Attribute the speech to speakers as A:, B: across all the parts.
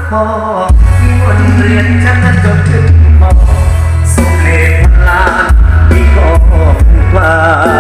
A: พอที่วนเรียนฉันจบถึงมอสมเลพลานที่กองว่า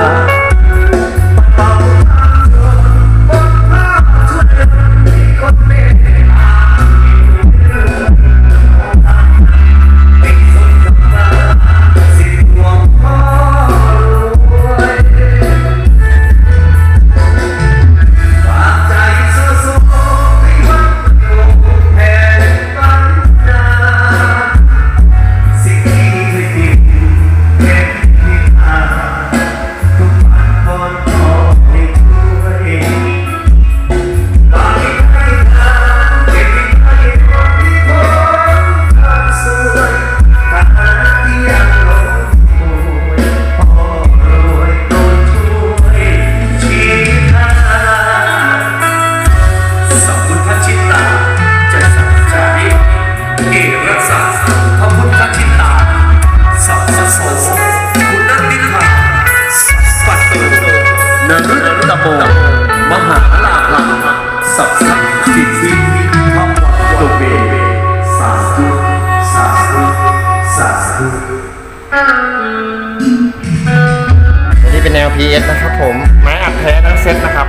A: มหาลาภสัพสัพสิทธิพระวัตโตเบสาธุสาธุสาธุ
B: นี่เป็นแนว PS นะครับผมไม้อัดแท้ทั้งเซตนะครับ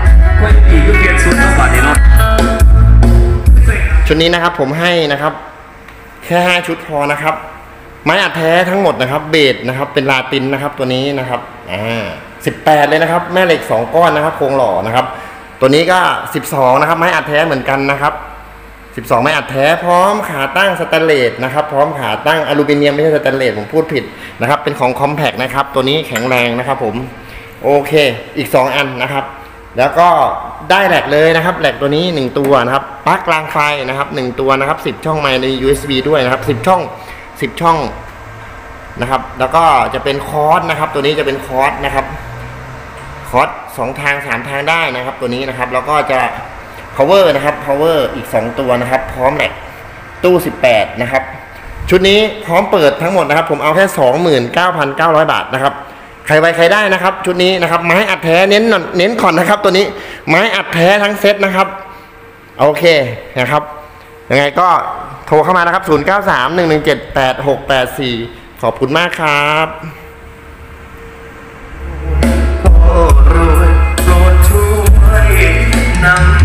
B: ชุดนี้นะครับผมให้นะครับแค่5ชุดพอนะครับไม้อัดแท้ทั้งหมดนะครับเบสนะครับเป็นลาตินนะครับตัวนี้นะครับ18เลยนะครับแม่เหล็ก2ก้อนนะครับโครงหล่อนะครับตัวนี้ก็12นะครับไม้อัดแท้เหมือนกันนะครับ12ไม้อัดแท้พร้อมขาตั้งสแตนเลสนะครับพร้อมขาตั้งอลูมิเนียมไม่ใช่สแตนเลสผมพูดผิดนะครับเป็นของคอมแพคนะครับตัวนี้แข็งแรงนะครับผมโอเคอีก2อันนะครับแล้วก็ได้แหลกเลยนะครับแหลกตัวนี้1ตัวนะครับปลั๊กกลางไฟนะครับ1ตัวนะครับ10ช่องไมค์ใน USB ด้วยนะครับ10ช่องนะครับแล้วก็จะเป็นคอร์สนะครับตัวนี้จะเป็นคอร์สนะครับคอร์ส2ทาง3ทางได้นะครับตัวนี้นะครับแล้วก็จะ power นะครับ power อีก2ตัวนะครับพร้อมแหลกตู้18นะครับชุดนี้พร้อมเปิดทั้งหมดนะครับผมเอาแค่ 29,900 บาทนะครับใครไวใครได้นะครับชุดนี้นะครับไม้อัดแท้เน้นก่อนนะครับตัวนี้ไม้อัดแท้ทั้งเซตนะครับโอเคนะครับยังไงก็โทรเข้ามานะครับ0931178684ขอบคุณมากครับ
A: โปรดช่วยนำ